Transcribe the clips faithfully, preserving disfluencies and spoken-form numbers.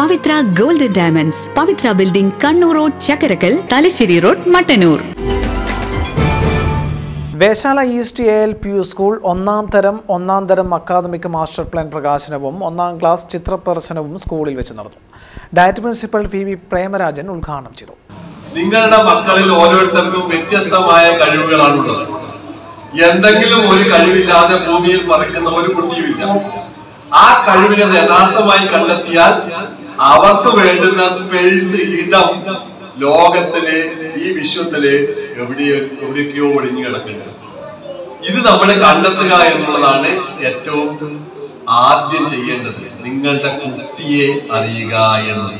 Pavithra golden diamonds, Pavithra building, Kannur road, Chakkarakkal, Thalassery road, Mattannur. Veshala east A L P U school ഒന്നാം തരം ഒന്നാം തരം അക്കാദമിക് മാസ്റ്റർ പ്ലാൻ പ്രകാശനവും ഒന്നാം ക്ലാസ് ചിത്രപ്രദർശനവും സ്കൂളിൽ വെച്ച് നടന്നു. Diet principal V V Premarajan ഉദ്ഘാടനം ചെയ്തു. നിങ്ങളുടെ മക്കളിൽ ഓരോരുത്തർക്കും വ്യത്യസ്തമായ കഴിവുകളാണുള്ളത്. എന്തെങ്കിലും ഒരു കഴിവില്ലാതെ ഭൂമിയിൽ പറക്കുന്ന ഒരു കുട്ടിയുമില്ല. ആ കഴിവിനെ യഥാർത്ഥമായി കണ്ടെത്തിയാൽ അവർക്ക് വേണ്ടുന്ന സ്പേസ്, ഇടം ലോകത്തില്, ഈ വിശ്വത്തില് എവിടെയോ എവിടെയൊക്കെയോ ഒളിഞ്ഞു കിടക്കുന്നത്. ഇത് നമ്മൾ കണ്ടെത്തുക എന്നുള്ളതാണ് ഏറ്റവും ആദ്യം ചെയ്യേണ്ടത്. നിങ്ങളുടെ കുട്ടിയെ അറിയുക എന്നത്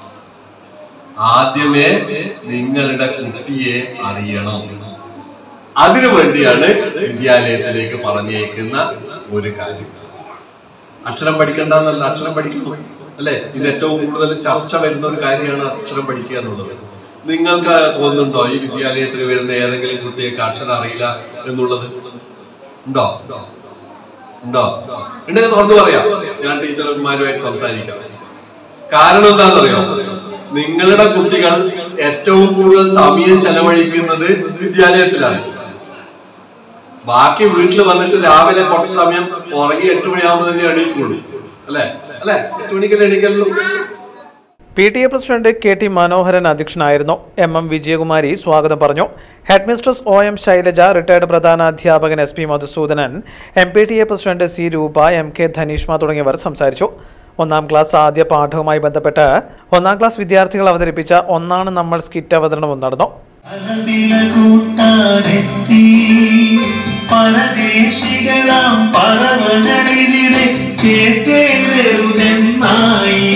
ആദ്യമേ നിങ്ങളുടെ കുട്ടിയെ അറിയണം. അതിനു വേണ്ടിയാണ് വിദ്യാലയത്തിലേക്ക് പറഞ്ഞേക്കുന്ന ഒരു കാര്യം. അക്ഷരം പഠിക്കണ്ടെന്നല്ല, അക്ഷരം പഠിക്കുന്നു അല്ലെ? ഇത് ഏറ്റവും കൂടുതൽ ചർച്ച വരുന്ന ഒരു കാര്യമാണ് അക്ഷരം പഠിക്കുക എന്നുള്ളത്. നിങ്ങൾക്ക് തോന്നുന്നുണ്ടോ ഈ വിദ്യാലയത്തിൽ വരുന്ന ഏതെങ്കിലും കുട്ടിയൊക്കെ അക്ഷരം അറിയില്ല എന്നുള്ളത്? ഉണ്ടോ? ഉണ്ടോ? ഉണ്ടെങ്കിൽ തുറന്നു പറയാം, ഞാൻ ടീച്ചർമാരുമായിട്ട് സംസാരിക്കാം. കാരണം എന്താണെന്നറിയോ? നിങ്ങളുടെ കുട്ടികൾ ഏറ്റവും കൂടുതൽ സമയം ചെലവഴിക്കുന്നത് വിദ്യാലയത്തിലാണ്. ബാക്കി വീട്ടിൽ വന്നിട്ട് രാവിലെ കുറച്ച് സമയം ഉറങ്ങി എട്ട് മണിയാകുമ്പോൾ തന്നെ എണീക്കുള്ളൂ അല്ലെ? അല്ലെ? എട്ട് മണിക്കല്ലേ എണീക്കല്ലോ. P T A president K T Manoharan അധ്യക്ഷനായിരുന്നു. എം എം വിജയകുമാരി സ്വാഗതം പറഞ്ഞു. Head mistress O M Shailaja, retired പ്രധാനാധ്യാപകൻ S P Madhusudanan, M P T A president C Roopa, M K Dhaneeshma തുടങ്ങിയവർ സംസാരിച്ചു. ഒന്നാം ക്ലാസ് ആദ്യ പാഠവുമായി ബന്ധപ്പെട്ട് ഒന്നാം ക്ലാസ് വിദ്യാർത്ഥികൾ അവതരിപ്പിച്ച ഒന്നാണ് നമ്മൾ സ്കിറ്റ് അവതരണവും നടന്നു. പരദേശികളാം പറവകളിവിടെ ചേർത്തേറുതെന്നായി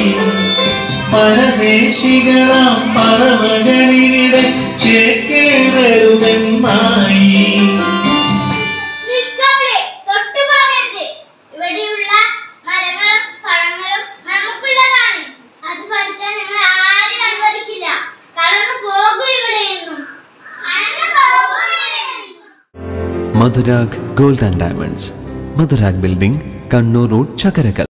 പരദേശികളാം പറവകളിവിടെ ചേർത്തേറുതെന്നായി Madhurag Gold and Diamonds, Madhurag Building, Kannur Road, Chakarakal.